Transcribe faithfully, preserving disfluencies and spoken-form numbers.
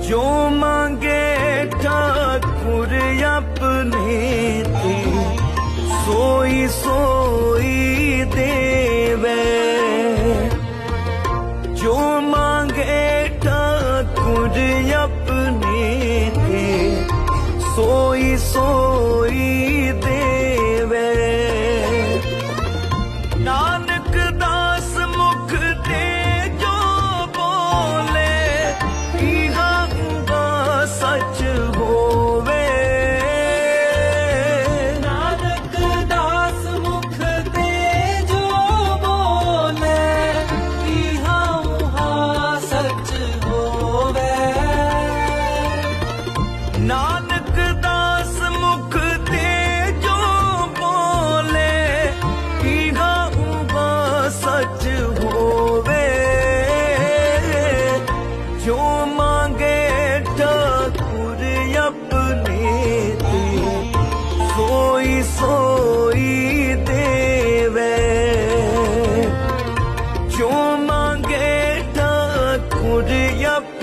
जो मांगे ठाकुर अपने ते सोई सोई देवे। जो मांगे ठाकुर अपने ते सोई सोई देवे। नानक दास मुख ते जो बोले इहा उहा सच होवे। नानक दास मुख ते जो बोले इहा उहा सच होवे। नानक दास मुख ते जो बोले इहा उहा सच होवे। जो मांगे ठाकुर अपने ते सोई सोई देवे। जो मांगे ठाकुर अपने